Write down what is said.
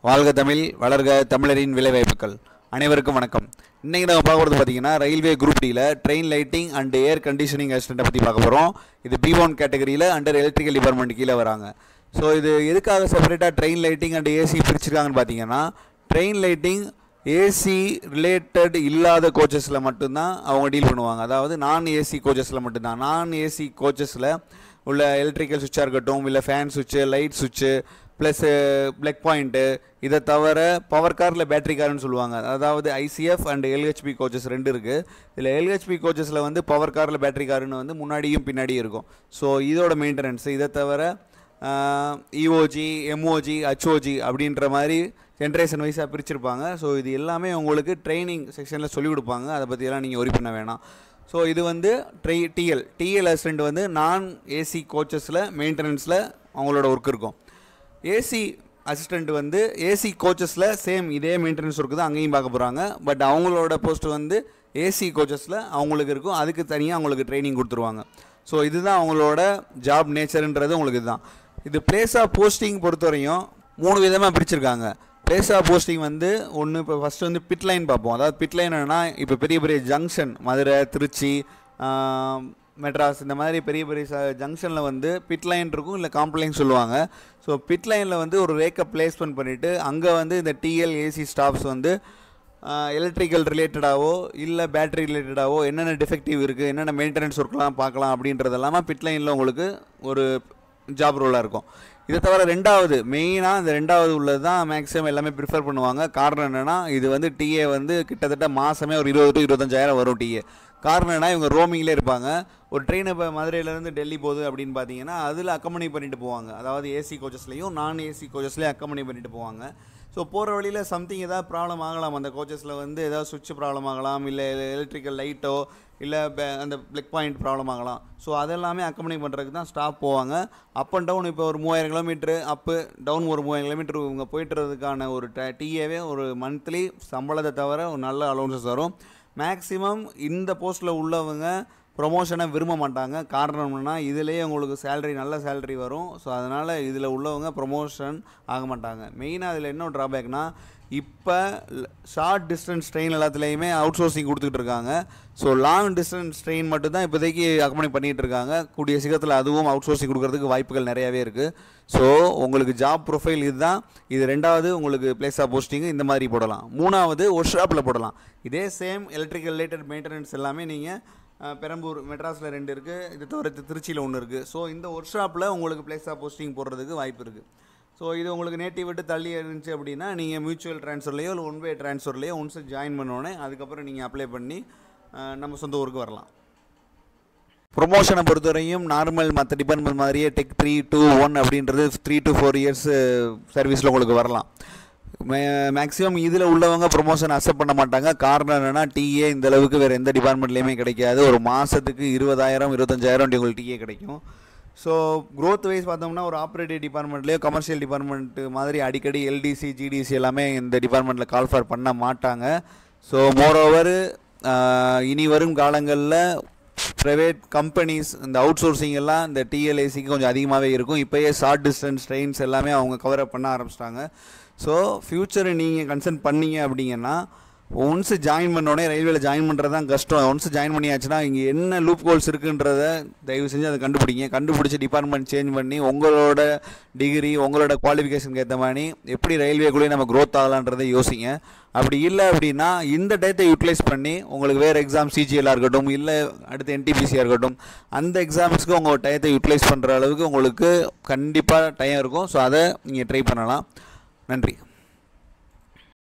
வாழ்க தமிழ் வளர்க தமிழரின் விளைவாய்ப்புகள். அனைவருக்கும் வணக்கம். இன்றைக்கி நம்ம பார்க்க போகிறது பார்த்தீங்கன்னா ரயில்வே குரூப் டியில் train lighting and air conditioning அசிஸ்டண்ட்டை பற்றி பார்க்க போகிறோம். இது B1 கேட்டகரியில் அண்டர் எலக்ட்ரிக்கல் டிபார்ட்மெண்ட் கீழே வராங்க. ஸோ இது எதுக்காக செப்பரேட்டாக ட்ரெயின் லைட்டிங் அண்ட் ஏசி பிரிச்சிருக்காங்கன்னு பார்த்தீங்கன்னா, ட்ரெயின் லைட்டிங் ஏசி ரிலேட்டட் இல்லாத கோச்சஸில் மட்டும்தான் அவங்க டீல் பண்ணுவாங்க. அதாவது நான் ஏசி கோச்சஸில் மட்டும்தான். நான் ஏசி கோச்சஸில் உள்ள எலக்ட்ரிக்கல் சுவிட்சாக இருக்கட்டும், இல்லை ஃபேன் சுவிட்சு, லைட் சுவிட்சு, ப்ளஸ் பிளக் பாயிண்ட்டு, இதை தவிர பவர் காரில் பேட்டரி கார்னு சொல்லுவாங்க. அதாவது ICF அண்ட் LHP கோச்சஸ் ரெண்டு இருக்குது. இதில் LHP கோச்சஸில் வந்து பவர் காரில் பேட்டரி காருன்னு வந்து முன்னாடியும் பின்னாடியும் இருக்கும். ஸோ இதோட மெயின்டெனன்ஸ், இதை தவிர EOG, MOG, HOG அப்படின்ற மாதிரி ஜென்ரேஷன் வைஸாக பிரிச்சிருப்பாங்க. ஸோ இது எல்லாமே உங்களுக்கு ட்ரைனிங் செக்ஷனில் சொல்லிக் கொடுப்பாங்க. அதை பற்றியெல்லாம் நீங்கள் ஒரி பண்ண வேணாம். ஸோ இது வந்து டிஎல் அசிஸ்டண்ட் வந்து நான் ஏசி கோச்சஸில் மெயின்டெனன்ஸில் அவங்களோட ஒர்க் இருக்கும். ஏசி அசிஸ்டண்ட் வந்து ஏசி கோச்சஸில் சேம் இதே மெயின்டெனன்ஸ் ஒர்க்கு தான் அங்கேயும் பார்க்க போகிறாங்க. பட் அவங்களோட போஸ்ட் வந்து ஏசி கோச்சஸில் அவங்களுக்கு இருக்கும். அதுக்கு தனியாக அவங்களுக்கு ட்ரைனிங் கொடுத்துருவாங்க. ஸோ இதுதான் அவங்களோட ஜாப் நேச்சருன்றது உங்களுக்கு இதுதான். இது பிளேஸ் ஆஃப் போஸ்டிங் பொறுத்தவரையும் 3 விதமாக பிரிச்சிருக்காங்க. பிளேஸ் ஆஃப் போஸ்டிங் வந்து ஒன்று, இப்போ ஃபஸ்ட்டு வந்து பிட் லைன் பார்ப்போம். அதாவது பிட் லைன் என்னென்னா, இப்போ பெரிய பெரிய ஜங்ஷன் மதுரை, திருச்சி, மெட்ராஸ், இந்த மாதிரி பெரிய பெரிய ஜங்ஷனில் வந்து பிட் லைன் இருக்கும், இல்லை காம்ப்ளைண்ட் சொல்லுவாங்க. ஸோ பிட் லைனில் வந்து ஒரு ரேக்கை பிளேஸ்மெண்ட் பண்ணிவிட்டு அங்கே வந்து இந்த டிஎல் ஏசி ஸ்டாஃப்ஸ் வந்து எலக்ட்ரிக்கல் ரிலேட்டடாகவோ இல்லை பேட்டரி ரிலேட்டடாகவோ என்னென்ன டிஃபெக்டிவ் இருக்குது, என்னென்ன மெயின்டெனன்ஸ் ஒர்க்லாம் பார்க்கலாம் அப்படின்றது இல்லாமல் பிட் லைனில் உங்களுக்கு ஒரு ஜாப் ரோலாக இருக்கும். இதை தவிர ரெண்டாவது மெயினாக இந்த ரெண்டாவது உள்ளது தான் மேக்ஸிமம் எல்லாமே ப்ரிஃபர் பண்ணுவாங்க. காரணம் என்னென்னா, இது வந்து டிஏ வந்து கிட்டத்தட்ட மாதமே ஒரு 20 to 25,000 வரும் டிஏ. காரணம் என்ன, இவங்க ரோமிங்கில் இருப்பாங்க. ஒரு ட்ரெயின் இப்போ மதுரையிலேருந்து டெல்லி போகுது அப்படின்னு பார்த்தீங்கன்னா அதில் அக்கம்பனி பண்ணிட்டு போவாங்க. அதாவது ஏசி கோச்சஸ்லேயும் நான் ஏசி கோச்சஸ்லேயும் அக்கம்பனி பண்ணிட்டு போவாங்க. ஸோ போகிற வழியில் சம்திங் ஏதாவது ப்ராப்ளம் ஆகலாம், அந்த கோச்சஸில் வந்து ஏதாவது சுவிட்ச் ப்ராப்ளம் ஆகலாம், இல்லை எலக்ட்ரிக்கல் லைட்டோ இல்லை அந்த பிளக் பாயிண்ட் ப்ராப்ளம் ஆகலாம். ஸோ அதெல்லாமே அக்கம்பனி பண்ணுறதுக்கு தான் ஸ்டாஃப் போவாங்க. அப் அண்ட் டவுன் இப்போ ஒரு 3000 கிலோமீட்ரு, அப்பு டவுன் ஒரு 3000 கிலோமீட்டர் இவங்க போய்ட்டுறதுக்கான ஒரு டிஏவே ஒரு மந்த்லி சம்பளத்தை தவிர ஒரு நல்ல அலோன்சஸ் வரும். மேக்ஸிமம் இந்த போஸ்ட்டில் உள்ளவங்க ப்ரொமோஷனை விரும்ப மாட்டாங்க. காரணம் என்னென்னா, இதிலேயே உங்களுக்கு சேலரி, நல்ல சேலரி வரும். ஸோ அதனால் இதில் உள்ளவங்க ப்ரொமோஷன் ஆக மாட்டாங்க. மெயினாக அதில் என்ன ட்ராபேக்னால், இப்போ ஷார்ட் டிஸ்டன்ஸ் ட்ரெயின் எல்லாத்துலேயுமே அவுட் சோர்சிங் கொடுத்துக்கிட்டு இருக்காங்க. ஸோ லாங் டிஸ்டன்ஸ் ட்ரெயின் மட்டும் தான் இப்போதைக்கு அக்கம்பனி பண்ணிகிட்டு இருக்காங்க. கூடிய சீக்கிரத்தில் அதுவும் அவுட் சோர்சிங் கொடுக்கறதுக்கு வாய்ப்புகள் நிறையாவே இருக்குது. ஸோ உங்களுக்கு ஜாப் ப்ரொஃபைல் இதுதான். இது ரெண்டாவது உங்களுக்கு பிளேஸ் ஆஃப் போஸ்டிங்கு இந்த மாதிரி போடலாம். மூணாவது ஒர்க் ஷாப்பில் போடலாம். இதே சேம் எலக்ட்ரிக்கல் ரிலேட்டட் மெயின்டெனன்ஸ் எல்லாமே நீங்கள் பெரம்பூர், மெட்ராஸில் 2 இருக்குது, இது தவிர திருச்சியில் 1 இருக்குது. ஸோ இந்த ஒர்க் ஷாப்பில் உங்களுக்கு பிளேஸ் ஆஃப் போஸ்டிங் போடுறதுக்கு வாய்ப்பு இருக்குது. ஸோ இது உங்களுக்கு நேட்டிவ் விட்டு தள்ளி இருந்துச்சு அப்படின்னா நீங்கள் மியூச்சுவல் ட்ரான்ஸ்ஃபர்லேயோ இல்லை ஒன் வே ட்ரான்ஸ்ஃபர்லேயோ ஒன்ஸ் ஜாயின் பண்ணோன்னே அதுக்கப்புறம் நீங்கள் அப்ளை பண்ணி நம்ம சொந்த ஊருக்கு வரலாம். ப்ரொமோஷனை பொறுத்தவரையும் நார்மல் மற்ற டிபார்ட்மெண்ட் மாதிரியே டெக் 3 to 1 அப்படின்றது 3 to 4 years சர்வீஸில் உங்களுக்கு வரலாம். மேக்ஸிமம் இதில் உள்ளவங்க ப்ரொமோஷன் அக்செப்ட் பண்ண மாட்டாங்க. காரணம் என்னென்னா, டிஏ இந்த அளவுக்கு வேறு எந்த டிபார்ட்மெண்ட்லேயுமே கிடைக்காது. ஒரு மாதத்துக்கு 20,000 25,000 உங்களுக்கு டிஏ கிடைக்கும். ஸோ க்ரோத் வைஸ் பார்த்தோம்னா ஒரு ஆப்ரேட்டிவ் டிபார்ட்மெண்ட்லேயோ கமர்ஷியல் டிபார்ட்மெண்ட்டு மாதிரி அடிக்கடி LDC, GDC எல்லாமே இந்த டிபார்ட்மெண்ட்டில் கால்ஃபார் பண்ண மாட்டாங்க. ஸோ மோரோவர் இனி வரும் காலங்களில் ப்ரைவேட் கம்பெனிஸ் இந்த அவுட் சோர்சிங் எல்லாம் இந்த TLACக்கு கொஞ்சம் அதிகமாகவே இருக்கும். இப்போயே ஷார்ட் டிஸ்டன்ஸ் ட்ரெயின்ஸ் எல்லாமே அவங்க கவர் அப் பண்ண ஆரம்பிச்சிட்டாங்க. ஸோ ஃப்யூச்சரை நீங்கள் கன்சர்ன் பண்ணீங்க அப்படிங்கன்னா, ஒன்ஸ் ஜாயின் பண்ணோடனே ரயில்வேல ஜாயின் பண்ணுறது தான் கஷ்டம். ஒன்ஸ் ஜாயின் பண்ணியாச்சுன்னா இங்கே என்ன லூப் கோல்ஸ் இருக்குன்றத தயவு செஞ்சு அதை கண்டுபிடிச்சி டிபார்ட்மெண்ட் சேஞ்ச் பண்ணி உங்களோட டிகிரி, உங்களோட குவாலிஃபிகேஷனுக்கு ஏற்ற மாதிரி எப்படி ரயில்வேக்குள்ளேயே நம்ம க்ரோத் ஆகலான்றதை யோசிங்க. அப்படி இல்லை அப்படின்னா இந்த டயத்தை யூட்டிலைஸ் பண்ணி உங்களுக்கு வேறு எக்ஸாம் CGLஆ இருக்கட்டும், இல்லை அடுத்து NTPCயாக இருக்கட்டும், அந்த எக்ஸாம்ஸ்க்கு உங்கள் டயத்தை யூட்டிலைஸ் பண்ணுற அளவுக்கு உங்களுக்கு கண்டிப்பாக டைம் இருக்கும். ஸோ அதை நீங்கள் ட்ரை பண்ணலாம். நன்றி.